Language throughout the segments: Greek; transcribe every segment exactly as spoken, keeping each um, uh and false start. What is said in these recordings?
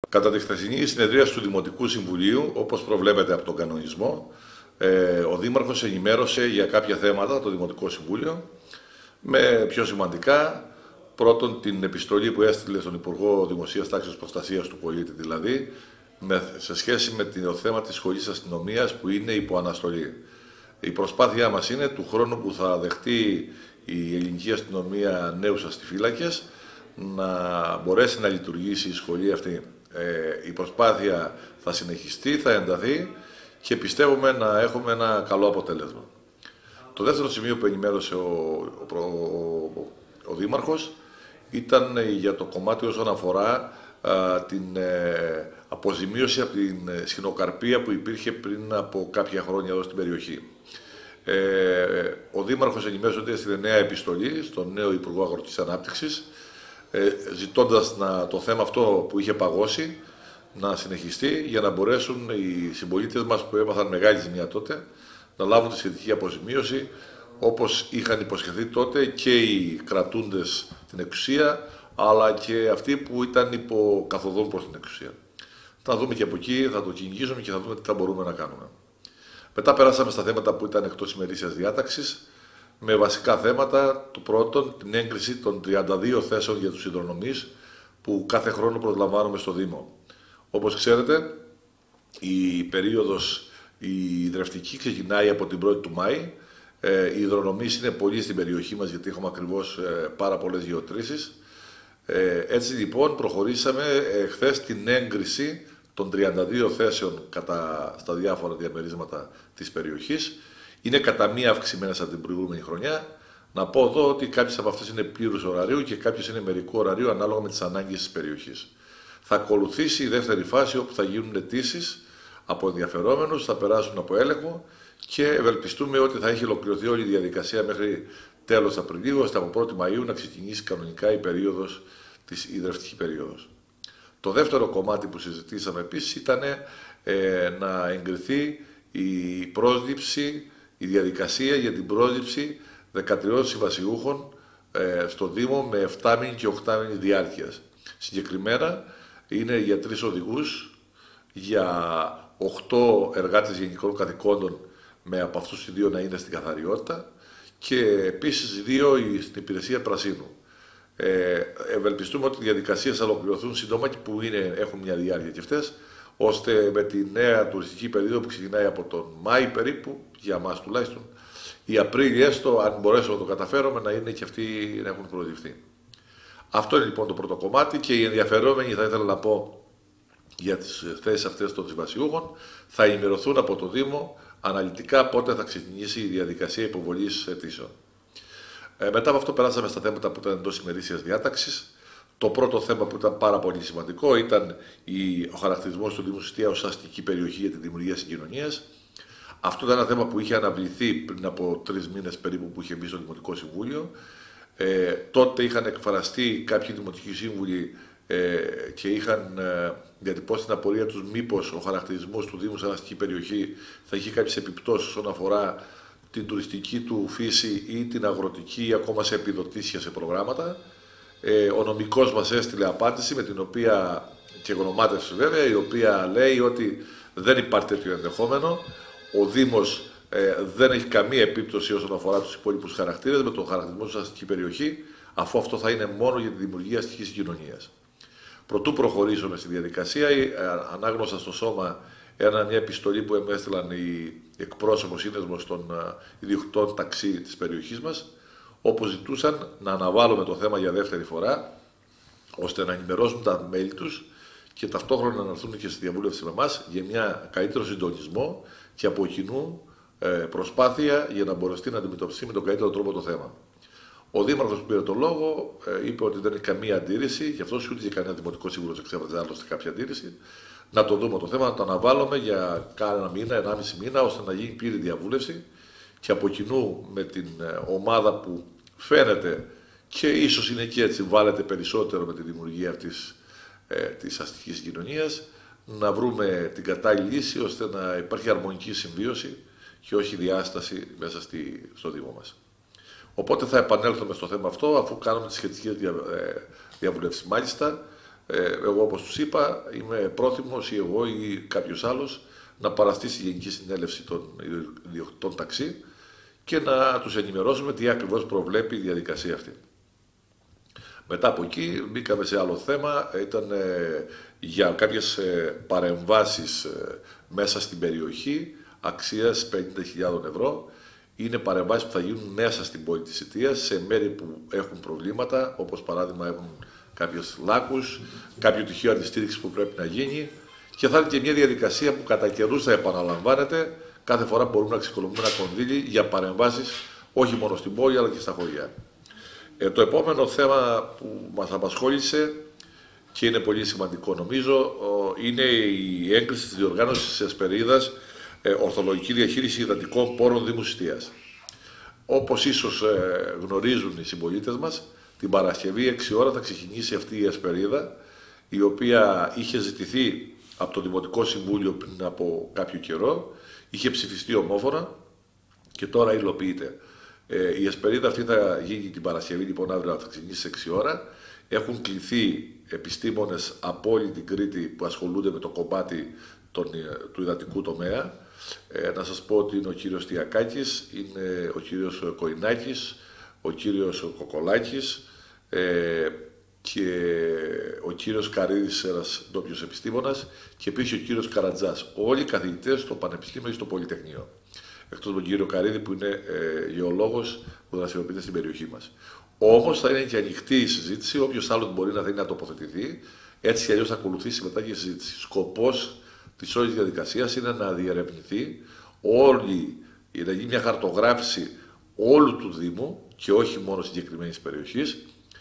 Κατά τη χθεσινή συνεδρίαση του Δημοτικού Συμβουλίου, όπως προβλέπεται από τον κανονισμό, ο Δήμαρχος ενημέρωσε για κάποια θέματα το Δημοτικό Συμβούλιο, με πιο σημαντικά, πρώτον την επιστολή που έστειλε στον Υπουργό Δημοσίας Τάξης Προστασίας του Πολίτη, δηλαδή, σε σχέση με το θέμα της Σχολής Αστυνομίας που είναι υπό αναστολή. Η προσπάθειά μας είναι του χρόνου που θα δεχτεί η ελληνική αστυνομία νέους αστιφύλακες να μπορέσει να λειτουργήσει η σχολή αυτή. Ε, η προσπάθεια θα συνεχιστεί, θα ενταθεί και πιστεύουμε να έχουμε ένα καλό αποτέλεσμα. Το δεύτερο σημείο που ενημέρωσε ο, ο, ο, ο Δήμαρχος ήταν για το κομμάτι όσον αφορά α, την ε, αποζημίωση από την σχηνοκαρπία που υπήρχε πριν από κάποια χρόνια εδώ στην περιοχή. Ε, ο Δήμαρχος ενημέρωσε ότι έστειλε νέα επιστολή στον νέο Υπουργό Αγροτικής Ανάπτυξης, ε, ζητώντας να, το θέμα αυτό που είχε παγώσει να συνεχιστεί για να μπορέσουν οι συμπολίτες μας που έμαθαν μεγάλη ζημιά τότε να λάβουν τη σχετική αποζημίωση, όπως είχαν υποσχεθεί τότε και οι κρατούντες την εξουσία, αλλά και αυτοί που ήταν υποκαθοδόν προς την εξουσία. Θα δούμε και από εκεί, θα το κυνηγήσουμε και θα δούμε τι θα μπορούμε να κάνουμε. Μετά περάσαμε στα θέματα που ήταν εκτός ημερήσιας διάταξης, με βασικά θέματα. Το πρώτον, την έγκριση των τριάντα δύο θέσεων για τους υδρονομείς που κάθε χρόνο προσλαμβάνουμε στο Δήμο. Όπως ξέρετε, η περίοδος η υδρευτική ξεκινάει από την πρώτη του Μάη. Ε, οι υδρονομείς είναι πολλοί στην περιοχή μας, γιατί έχουμε ακριβώς ε, πάρα πολλές γεωτρήσεις. Ε, έτσι λοιπόν προχωρήσαμε ε, χθες την έγκριση των τριάντα δύο θέσεων κατά, στα διάφορα διαμερίσματα της περιοχής. Είναι κατά μία αυξημένες από την προηγούμενη χρονιά. Να πω εδώ ότι κάποιες από αυτές είναι πλήρους ωραρίου και κάποιες είναι μερικού ωραρίου ανάλογα με τις ανάγκες της περιοχής. Θα ακολουθήσει η δεύτερη φάση όπου θα γίνουν αιτήσεις από ενδιαφερόμενους, θα περάσουν από έλεγχο και ευελπιστούμε ότι θα έχει ολοκληρωθεί όλη η διαδικασία μέχρι τέλος Απριλίου, ώστε από πρώτη Μαΐου να ξεκινήσει κανονικά η περίοδος, της υδρευτική περίοδος. Το δεύτερο κομμάτι που συζητήσαμε επίσης ήταν ε, να εγκριθεί η πρόσληψη, η διαδικασία για την πρόσληψη δεκατριών συμβασιούχων ε, στο Δήμο με εφτάμηνη και οκτάμηνη διάρκειας. Συγκεκριμένα είναι για τρεις οδηγούς, για οκτώ εργάτες γενικών καθηκόντων με από αυτούς οι δύο να είναι στην καθαριότητα και επίσης δύο στην υπηρεσία πρασίνου. Ε, ευελπιστούμε ότι οι διαδικασίες θα ολοκληρωθούν σύντομα και που είναι, έχουν μια διάρκεια και αυτές, ώστε με τη νέα τουριστική περίοδο που ξεκινάει από τον Μάη περίπου, για μας τουλάχιστον, η Απρίλη έστω, αν μπορέσουμε να το καταφέρουμε, να είναι και αυτοί να έχουν προοδευτεί. Αυτό είναι λοιπόν το πρώτο κομμάτι και οι ενδιαφερόμενοι, θα ήθελα να πω για τις θέσεις αυτές των συμβασιούχων, θα ενημερωθούν από το Δήμο αναλυτικά πότε θα ξεκινήσει η διαδικασία υποβολής αιτήσεων. Ε, μετά από αυτό περάσαμε στα θέματα που ήταν εντός ημερήσιας διάταξης. Το πρώτο θέμα που ήταν πάρα πολύ σημαντικό ήταν η, ο χαρακτηρισμός του Δήμου Σιτία ως αστική περιοχή για τη δημιουργία συγκοινωνίας. Αυτό ήταν ένα θέμα που είχε αναβληθεί πριν από τρεις μήνες περίπου που είχε μπει στο Δημοτικό Συμβούλιο. Ε, τότε είχαν εκφραστεί κάποιοι δημοτικοί σύμβουλοι ε, και είχαν ε, διατυπώσει την απορία τους μήπως ο χαρακτηρισμός του Δήμου σαν αστική περιοχή θα είχε κάποιες επιπτώσεις όσον αφορά την τουριστική του φύση ή την αγροτική ή ακόμα σε επιδοτήσεις και σε προγράμματα. Ε, ο νομικός μας έστειλε απάντηση με την οποία, και γνωμάτευση βέβαια, η οποία λέει ότι δεν υπάρχει τέτοιο ενδεχόμενο. Ο Δήμος ε, δεν έχει καμία επίπτωση όσον αφορά τους υπόλοιπους χαρακτήρες με τον χαρακτηρισμό της αστική περιοχή, αφού αυτό θα είναι μόνο για τη δημιουργία αστικής κοινωνίας. Προτού προχωρήσουμε στη διαδικασία, ε, ανάγνωσα στο σώμα ένα, μια επιστολή που μου έστειλαν οι εκπρόσωποι σύνδεσμος των ε, ιδιοκτητών ταξί της περιοχής μας, όπου ζητούσαν να αναβάλουμε το θέμα για δεύτερη φορά, ώστε να ενημερώσουν τα μέλη τους και ταυτόχρονα να έρθουν και στη διαβούλευση με εμάς για μια καλύτερο συντονισμό και από κοινού ε, προσπάθεια για να μπορέσει να αντιμετωπιστεί με τον καλύτερο τρόπο το θέμα. Ο Δήμαρχος που πήρε το λόγο ε, είπε ότι δεν έχει καμία αντίρρηση, γι' αυτό ούτε και κανένα δημοτικό σύμβουλο εξέφρασε άλλωστε κάποια αντίρρηση, να το δούμε το θέμα, να το αναβάλουμε για κάνα μήνα, ενάμιση μήνα, ώστε να γίνει πλήρη διαβούλευση και από κοινού με την ομάδα που φαίνεται και ίσως είναι και έτσι βάλετε περισσότερο με τη δημιουργία αυτής ε, της αστικής κοινωνίας, να βρούμε την κατάλληλη λύση ώστε να υπάρχει αρμονική συμβίωση και όχι διάσταση μέσα στη, στο Δήμο μας. Οπότε θα επανέλθουμε στο θέμα αυτό αφού κάνουμε τις σχετικές δια, ε, διαβουλεύσεις. Μάλιστα, εγώ, όπως τους είπα, είμαι πρόθυμος ή εγώ ή κάποιος άλλος να παραστεί στη Γενική Συνέλευση των Ιδιοκτητών Ταξί και να τους ενημερώσουμε τι ακριβώς προβλέπει η διαδικασία αυτή. Μετά από εκεί μπήκαμε σε άλλο θέμα, ήταν ε, για κάποιες ε, παρεμβάσεις ε, μέσα στην περιοχή αξίας πενήντα χιλιάδες ευρώ. Είναι παρεμβάσεις που θα γίνουν μέσα στην πόλη της Σιτίας, σε μέρη που έχουν προβλήματα, όπως παράδειγμα έχουν κάποιους λάκους, κάποιο τυχείο αντιστήριξη που πρέπει να γίνει, και θα είναι και μια διαδικασία που κατά καιρούς θα επαναλαμβάνεται κάθε φορά που μπορούμε να ξεκολουθούμε ένα κονδύλι για παρεμβάσεις όχι μόνο στην πόλη αλλά και στα χωριά. Ε, το επόμενο θέμα που μας απασχόλησε και είναι πολύ σημαντικό νομίζω είναι η έγκριση της διοργάνωσης της Εσπερίδας ε, Ορθολογική Διαχείριση Υδατικών Πόρων Δήμου Σιτίας. Όπως ίσως ε, γνωρίζουν οι συμπολίτες μας, την Παρασκευή έξι ώρα θα ξεκινήσει αυτή η Εσπερίδα, η οποία είχε ζητηθεί από το Δημοτικό Συμβούλιο πριν από κάποιο καιρό, είχε ψηφιστεί ομόφωνα και τώρα υλοποιείται. Ε, η Εσπερίδα αυτή θα γίνει την Παρασκευή, λοιπόν αύριο θα ξεκινήσει έξι ώρα. Έχουν κληθεί επιστήμονες από όλη την Κρήτη που ασχολούνται με το κομμάτι των, του υδατικού τομέα. Ε, να σας πω ότι είναι ο κύριος Τιακάκης, είναι ο κύριος Κοϊνάκης, ο κύριος Κοκολάκης ε, και ο κύριος Καρύδης, ένας ντόπιος επιστήμονας, και επίσης ο κύριος Καρατζάς. Όλοι οι καθηγητές στο Πανεπιστήμιο ή στο Πολυτεχνείο. Εκτός από τον κύριο Καρύδη που είναι ε, γεωλόγος που δραστηριοποιείται στην περιοχή μας. Όμως θα είναι και ανοιχτή η συζήτηση, όποιος άλλος μπορεί να θέλει να τοποθετηθεί, έτσι κι αλλιώς θα ακολουθήσει μετά και η συζήτηση. Σκοπός της όλης διαδικασίας είναι να διερευνηθεί όλη, να γίνει μια χαρτογράφηση όλου του Δήμου και όχι μόνο συγκεκριμένης περιοχής,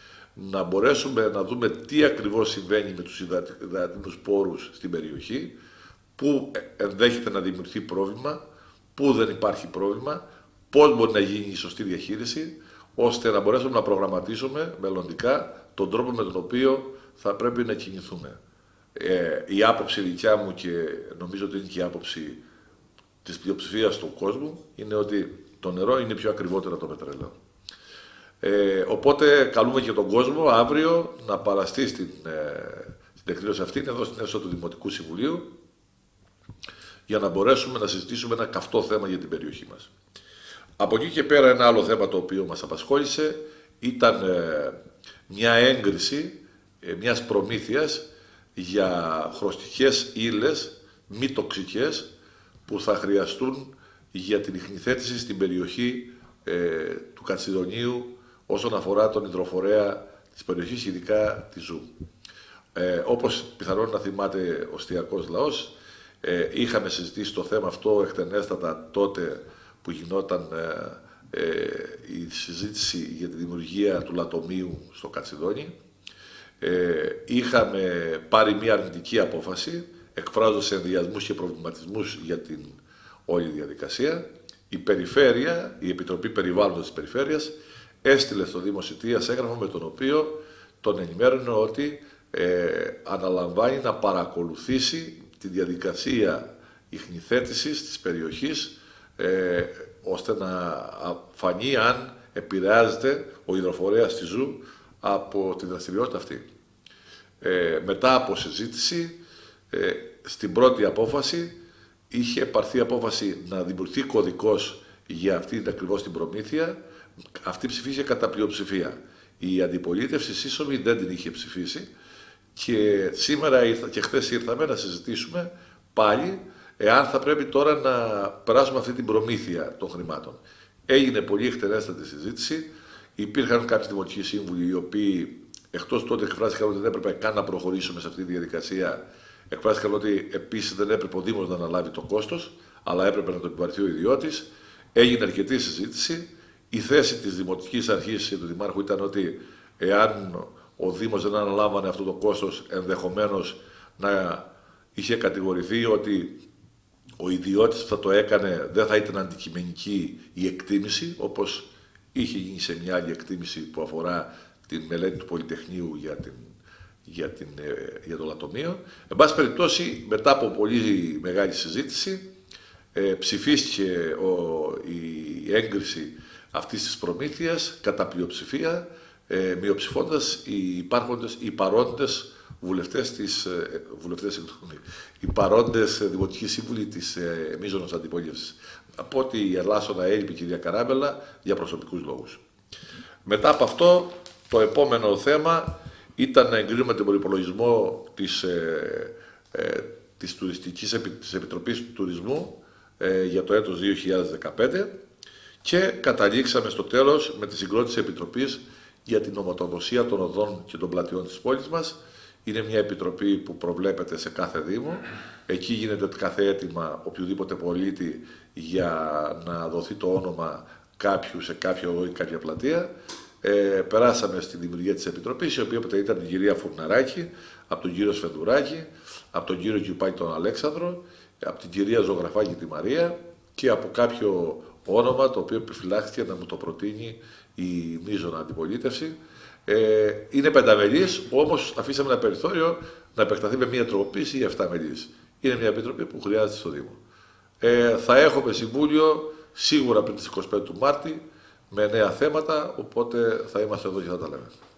να μπορέσουμε να δούμε τι ακριβώς συμβαίνει με τους υδατινούς πόρους στην περιοχή, πού ενδέχεται να δημιουργηθεί πρόβλημα, πού δεν υπάρχει πρόβλημα, πώς μπορεί να γίνει η σωστή διαχείριση, ώστε να μπορέσουμε να προγραμματίσουμε μελλοντικά τον τρόπο με τον οποίο θα πρέπει να κινηθούμε. Ε, η άποψη δικιά μου, και νομίζω ότι είναι και η άποψη της πλειοψηφίας του κόσμου, είναι ότι το νερό είναι πιο ακριβότερο από το πετρέλαιο. Ε, οπότε καλούμε και τον κόσμο αύριο να παραστεί στην, ε, στην εκδήλωση αυτή, εδώ στην αίθουσα του Δημοτικού Συμβουλίου, για να μπορέσουμε να συζητήσουμε ένα καυτό θέμα για την περιοχή μας. Από εκεί και πέρα ένα άλλο θέμα το οποίο μας απασχόλησε ήταν ε, μια έγκριση ε, μιας προμήθειας για χρωστικές ύλες μη τοξικές που θα χρειαστούν για την ιχνηθέτηση στην περιοχή ε, του Κατσιδονίου όσον αφορά τον υδροφορέα της περιοχής, ειδικά τη Ζου. Ε, όπως πιθανόν να θυμάται ο στιακός λαός, ε, είχαμε συζητήσει το θέμα αυτό εκτενέστατα τότε που γινόταν ε, ε, η συζήτηση για τη δημιουργία του λατομείου στο Κατσιδόνι. Ε, είχαμε πάρει μια αρνητική απόφαση, εκφράζοντας ενδιασμούς και προβληματισμούς για την όλη διαδικασία. Η Περιφέρεια, η Επιτροπή Περιβάλλοντος της Περιφέρειας, έστειλε στο Δήμο Σιτίας έγγραφο με τον οποίο τον ενημέρωνε ότι ε, αναλαμβάνει να παρακολουθήσει τη διαδικασία ιχνηθέτησης της περιοχής, ε, ώστε να φανεί αν επηρεάζεται ο υδροφορέας της Ζου από τη δραστηριότητα αυτή. Ε, μετά από συζήτηση, ε, στην πρώτη απόφαση είχε πάρθει απόφαση να δημιουργηθεί κωδικός για αυτή ακριβώς την προμήθεια. Αυτή ψηφίσε κατά πλειοψηφία. Η αντιπολίτευση σύσσωμη δεν την είχε ψηφίσει και σήμερα ήρθα, και χθες ήρθαμε να συζητήσουμε πάλι εάν θα πρέπει τώρα να περάσουμε αυτή την προμήθεια των χρημάτων. Έγινε πολύ εκτενέστατη συζήτηση. Υπήρχαν κάποιοι δημοτικοί σύμβουλοι οι οποίοι, εκτός τότε εκφράστηκαν ότι δεν έπρεπε καν να προχωρήσουμε σε αυτή τη διαδικασία, εκφράστηκαν ότι επίσης δεν έπρεπε ο Δήμος να αναλάβει το κόστος, αλλά έπρεπε να το επιβαρυνθεί ο ιδιώτης. Έγινε αρκετή συζήτηση. Η θέση της Δημοτικής Αρχής του Δημάρχου ήταν ότι εάν ο Δήμος δεν αναλάμβανε αυτό το κόστος, ενδεχομένως να είχε κατηγορηθεί ότι ο ιδιώτης που θα το έκανε δεν θα ήταν αντικειμενική η εκτίμηση, όπως είχε γίνει σε μια άλλη εκτίμηση που αφορά την μελέτη του Πολυτεχνείου για, την, για, την, για το λατομείο. Εν πάση περιπτώσει, μετά από πολύ μεγάλη συζήτηση, ε, ψηφίστηκε ο, η έγκριση αυτής της προμήθειας κατά πλειοψηφία, ε, μειοψηφώντας οι υπάρχοντες, οι παρόντες βουλευτές, της, βουλευτές συγγνώμη, οι παρόντες δημοτικοί σύμβουλοι της ε, μείζωνος αντιπολίτευσης. Από ότι η Ελλάσσονα έλειπε η κυρία Καράμπελα για προσωπικούς λόγους. Μετά από αυτό, το επόμενο θέμα ήταν να εγκρίνουμε τον προϋπολογισμό της, ε, ε, της, Τουριστικής, της Επιτροπής του Τουρισμού ε, για το έτος δύο χιλιάδες δεκαπέντε και καταλήξαμε στο τέλος με τη συγκρότηση Επιτροπής για την οματοδοσία των οδών και των πλατιών της πόλης μας. Είναι μια επιτροπή που προβλέπεται σε κάθε Δήμο. Εκεί γίνεται κάθε αίτημα οποιοδήποτε πολίτη για να δοθεί το όνομα κάποιου σε κάποιο οδό ή κάποια πλατεία. Ε, περάσαμε στη δημιουργία της Επιτροπής, η οποία αποτελείται από την κυρία Φουρναράκη, από τον κύριο Σφενδουράκη, από τον κύριο Κιουπάκη τον Αλέξανδρο, από την κυρία Ζωγραφάκη τη Μαρία και από κάποιο όνομα το οποίο επιφυλάχθηκε να μου το προτείνει η μείζωνα αντιπολίτευση. Ε, είναι πενταμελής, όμως αφήσαμε ένα περιθώριο να επεκταθεί με μία τροποποίηση ή εφτά μελής. Είναι μια επιτροπή που χρειάζεται στο Δήμο. Ε, θα έχουμε συμβούλιο σίγουρα πριν τις εικοστή πέμπτη του Μάρτη με νέα θέματα, οπότε θα είμαστε εδώ και θα τα λέμε.